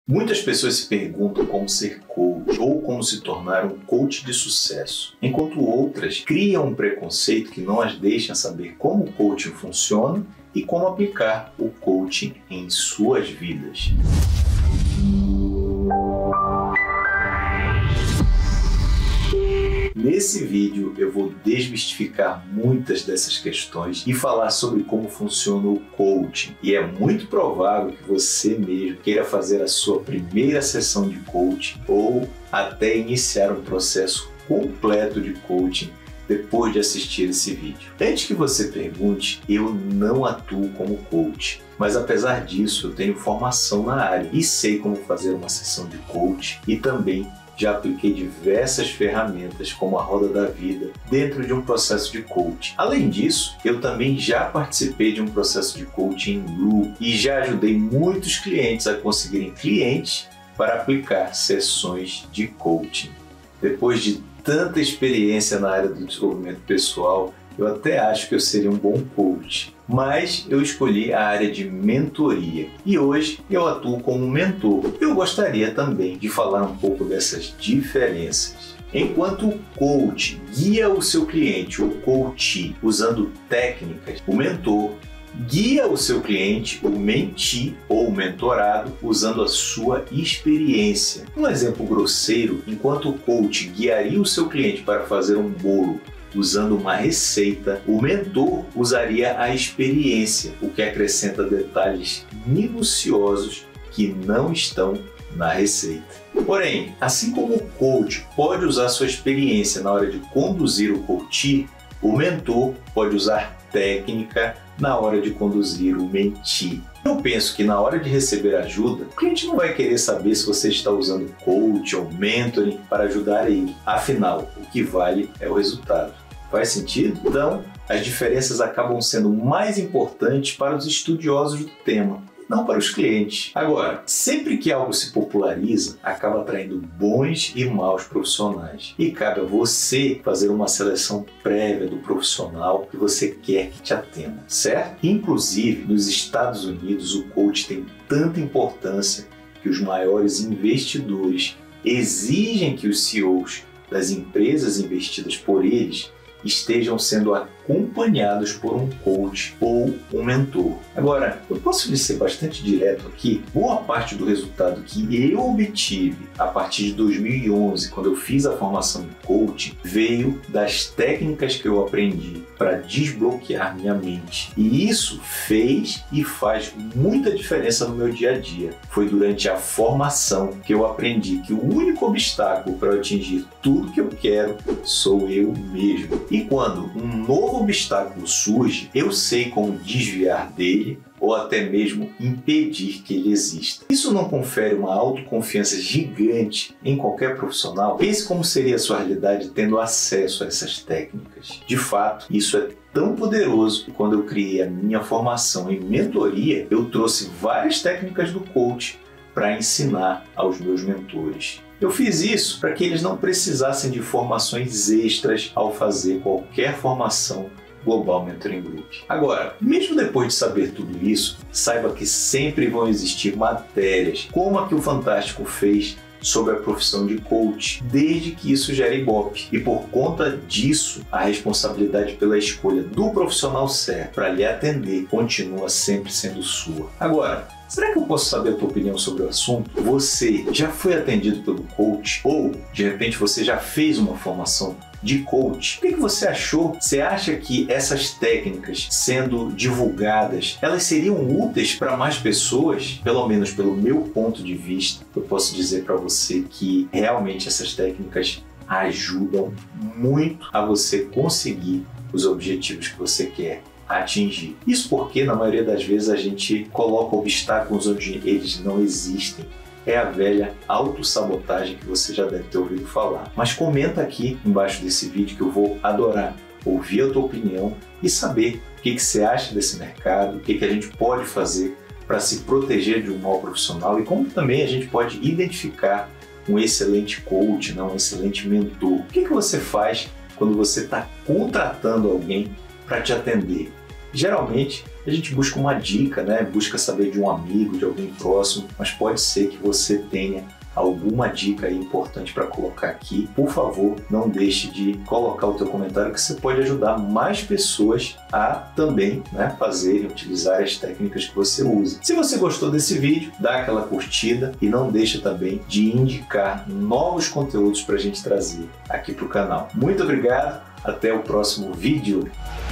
Muitas pessoas se perguntam como ser coach ou como se tornar um coach de sucesso, enquanto outras criam um preconceito que não as deixa saber como o coaching funciona e como aplicar o coaching em suas vidas. Nesse vídeo eu vou desmistificar muitas dessas questões e falar sobre como funciona o coaching. E é muito provável que você mesmo queira fazer a sua primeira sessão de coaching ou até iniciar um processo completo de coaching depois de assistir esse vídeo. Antes que você pergunte, eu não atuo como coach, mas apesar disso eu tenho formação na área e sei como fazer uma sessão de coaching e também já apliquei diversas ferramentas como a Roda da Vida dentro de um processo de coaching. Além disso, eu também já participei de um processo de coaching em grupo e já ajudei muitos clientes a conseguirem clientes para aplicar sessões de coaching. Depois de tanta experiência na área do desenvolvimento pessoal, eu até acho que eu seria um bom coach, mas eu escolhi a área de mentoria e hoje eu atuo como mentor. Eu gostaria também de falar um pouco dessas diferenças. Enquanto o coach guia o seu cliente, o coachee, usando técnicas, o mentor guia o seu cliente, o mentee ou o mentorado, usando a sua experiência. Um exemplo grosseiro, enquanto o coach guiaria o seu cliente para fazer um bolo usando uma receita, o mentor usaria a experiência, o que acrescenta detalhes minuciosos que não estão na receita. Porém, assim como o coach pode usar sua experiência na hora de conduzir o coachee, o mentor pode usar técnica na hora de conduzir o mentee. Eu penso que na hora de receber ajuda, o cliente não vai querer saber se você está usando coach ou mentoring para ajudar ele. Afinal, o que vale é o resultado. Faz sentido? Então, as diferenças acabam sendo mais importantes para os estudiosos do tema, não para os clientes. Agora, sempre que algo se populariza, acaba atraindo bons e maus profissionais. E cabe a você fazer uma seleção prévia do profissional que você quer que te atenda, certo? Inclusive, nos Estados Unidos, o coach tem tanta importância que os maiores investidores exigem que os CEOs das empresas investidas por eles estejam sendo acompanhados por um coach ou um mentor. Agora, eu posso lhe ser bastante direto aqui, boa parte do resultado que eu obtive a partir de 2011, quando eu fiz a formação de coaching, veio das técnicas que eu aprendi para desbloquear minha mente. E isso fez e faz muita diferença no meu dia a dia. Foi durante a formação que eu aprendi que o único obstáculo para eu atingir tudo que eu quero sou eu mesmo. E quando um novo obstáculo surge, eu sei como desviar dele ou até mesmo impedir que ele exista. Isso não confere uma autoconfiança gigante em qualquer profissional? Pense como seria a sua realidade tendo acesso a essas técnicas. De fato, isso é tão poderoso que quando eu criei a minha formação em mentoria, eu trouxe várias técnicas do coach para ensinar aos meus mentores. Eu fiz isso para que eles não precisassem de formações extras ao fazer qualquer formação Global Mentoring Group. Agora, mesmo depois de saber tudo isso, saiba que sempre vão existir matérias, como a que o Fantástico fez sobre a profissão de coach, desde que isso gere ibope. E por conta disso, a responsabilidade pela escolha do profissional certo para lhe atender continua sempre sendo sua. Agora, será que eu posso saber a tua opinião sobre o assunto? Você já foi atendido pelo coach? Ou, de repente, você já fez uma formação de coach? O que você achou? Você acha que essas técnicas sendo divulgadas, elas seriam úteis para mais pessoas? Pelo menos pelo meu ponto de vista, eu posso dizer para você que realmente essas técnicas ajudam muito a você conseguir os objetivos que você quer atingir. Isso porque, na maioria das vezes, a gente coloca obstáculos onde eles não existem. É a velha autossabotagem que você já deve ter ouvido falar. Mas comenta aqui embaixo desse vídeo que eu vou adorar ouvir a tua opinião e saber o que você acha desse mercado, o que a gente pode fazer para se proteger de um mau profissional e como também a gente pode identificar um excelente coach, um excelente mentor. O que você faz quando você está contratando alguém para te atender? Geralmente, a gente busca uma dica, né? Busca saber de um amigo, de alguém próximo, mas pode ser que você tenha alguma dica aí importante para colocar aqui. Por favor, não deixe de colocar o teu comentário, que você pode ajudar mais pessoas a também, né, fazerem, utilizar as técnicas que você usa. Se você gostou desse vídeo, dá aquela curtida e não deixa também de indicar novos conteúdos para a gente trazer aqui para o canal. Muito obrigado, até o próximo vídeo.